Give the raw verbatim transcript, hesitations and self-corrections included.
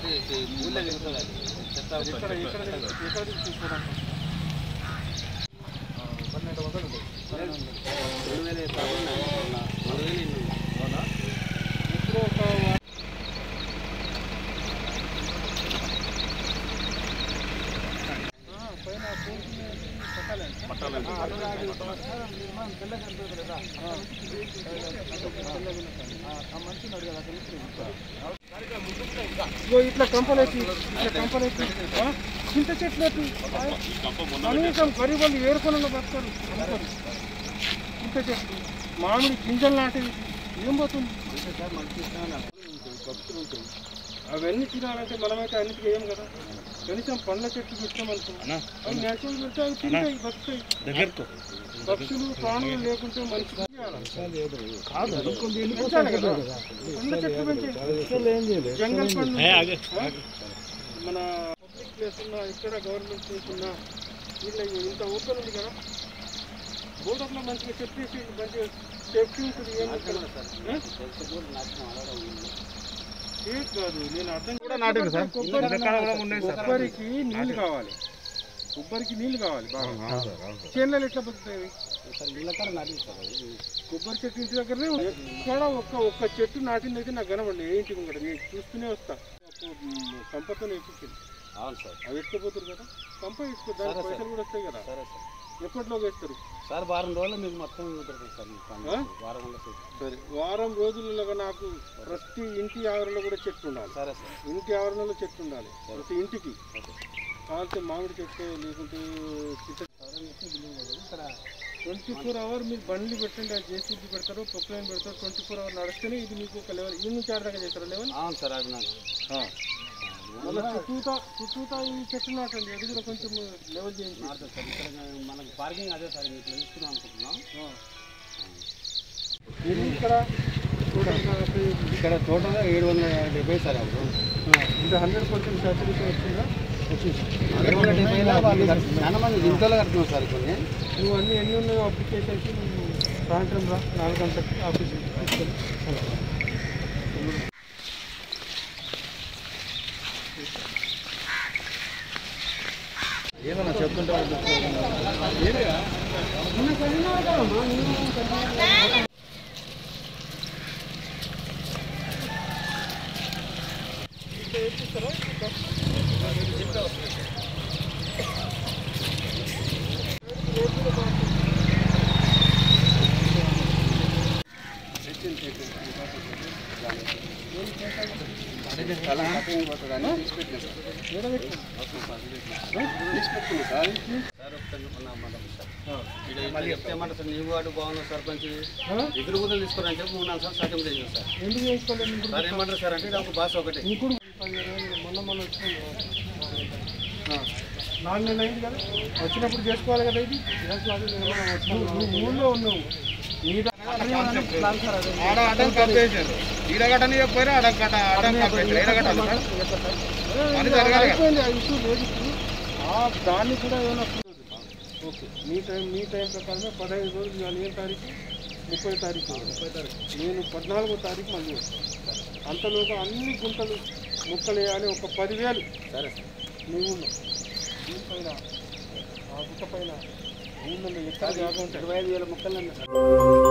ఊళ్ళో తిరుగుతుంది అది చెత్త ఇక్కడ ఇక్కడ ఇక్కడ తీసుకోవడానికి పన్నెండు వందలు ఉంటాయి రెండు వేల పదకొండు మూడు వేలు ఇల్లు అవునా ఇప్పుడు ఒక పైన ఇట్లా కంపలేసి ఇట్లా కంపలేసి చింత చెట్లు కనీసం గరీబులు ఏరుకొని బతారు చింత చెట్లు మామిడి గింజలు లాంటివి ఏం పోతుంది అవన్నీ తినాలంటే మనమైతే అన్నిటికీ ఏం కదా కనీసం పండ్ల చెట్లు పెట్టామనుకో అవి నేచురల్ పెడితే అవి తింటాయి బతుకుతాయి పక్షులు ప్రాణులు లేకుంటే మనిషి పండ్ల చెట్లు పెంచే జంగల్ పండ్లు మన పబ్లిక్ ప్లేస్ ఉన్నా ఇక్కడ గవర్నమెంట్ ప్లేస్ ఉన్నా వీళ్ళ ఇంత ఓపెన్ ఉంది కదా బోర్డర్లో మంచిగా చెప్పేసి మంచిగా సేఫ్టీ ఉంటుంది ఏమి సేఫ్ కాదు నేను అర్థం కూడా నాటింది సార్ కొబ్బరికి నీళ్ళు కావాలి కొబ్బరికి నీళ్ళు కావాలి బాగా చేనులలో ఎట్లా బతుకుతాయి కొబ్బరి చెట్టు ఇంటి దగ్గరనే ఎక్కడ ఒక్క ఒక్క చెట్టు నాటింది అయితే నాకు కనబడి ఏ ఇంటికి కూడా నేను చూస్తూనే వస్తా సంపత్తో ఎక్కించింది అవును సార్ అవి ఎక్కిపోతారు కదా సంప ఎక్కిపో దానికి పైసలు కూడా వస్తాయి కదా ఎప్పటిలోకి వేస్తారు సార్ వారం రోజులు మీకు మొత్తం వారం సరే వారం రోజులలో నాకు ప్రతి ఇంటి ఆవరణలో కూడా చెట్టు ఉండాలి సరే సార్ ఇంటి ఆవరణలో చెట్టు ఉండాలి ప్రతి ఇంటికి కావాల్సిన మామిడి చెట్టు లేకుంటే ఇక్కడ ట్వంటీ ఫోర్ అవర్ మీరు బండ్లు పెట్టండి అది జేసీబీ పెడతారు పొక్లైన్ పెడతారు ట్వంటీ ఫోర్ అవర్ నడిస్తేనే ఇది మీకు ఒక లెవెల్ ఈ నుంచి ఆడ దాకా చేస్తారా లెవెల్ అవును సార్ అది నాకు మళ్ళీ చుట్టూతా చుట్టూతా ఈ చెట్టు నాటండి అది కూడా కొంచెం లెవెల్ చేయండి సార్ ఇక్కడ మనకి పార్కింగ్ అదే సార్ ఇట్లా తీసుకున్నాం అనుకుంటున్నాం ఇది ఇక్కడ ఇక్కడ టోటల్గా ఏడు వందల డెబ్బై సార్ అప్పుడు ఇంకా హండ్రెడ్ పర్సెంట్ ఫ్యాసిలిటీ వచ్చిందా ఏడు వందల డెబ్బైలో చాలా మంది ఇంట్లో కడుతున్నాం సార్ కొన్ని నువ్వు అన్నీ ఎన్ని ఉన్నాయో అప్లికేషన్స్ నువ్వు సాయంత్రం రా నాలుగు గంటలకి ఆఫీస్ ఏమన్నా చెప్తుంటే మళ్ళీ చెప్తేమంటారు సార్ నీవు వాడు బాగున్నావు సర్పంచ్ ఎదురు కూడా తీసుకోరని చెప్పి మూడు నాలుగు సార్లు సత్యం చేసాం సార్ ఎందుకు చేసుకోలేదు సార్ ఏమంటారు సార్ అంటే నాకు భాష ఒకటి మొన్న మొన్న వచ్చింది నాలుగు నెలలు అయింది కదా వచ్చినప్పుడు చేసుకోవాలి కదా ఇది ఊళ్ళో ఉన్నావు ఈడగట్టని చెప్పారు అడగట్ట అయిపోయింది ఆ ఇష్యూ లేదు దాన్ని కూడా ఏమైనా ఓకే మీ టైం మీ టైం ప్రకారమే పదహైదు రోజులు కానీ ఏ తారీఖు ముప్పై తారీఖు ముప్పై తారీఖు నేను పద్నాలుగో తారీఖు మళ్ళీ అంతలోగా అన్ని గుంటలు ముక్కలు వేయాలి ఒక పదివేలు సరే మీ ఊళ్ళో దీనిపైన ఆ గుట్ట పైన ఊళ్ళో ఎక్కడ జాగా ఉంటాయి ఇరవై ఐదు వేల ముక్కలు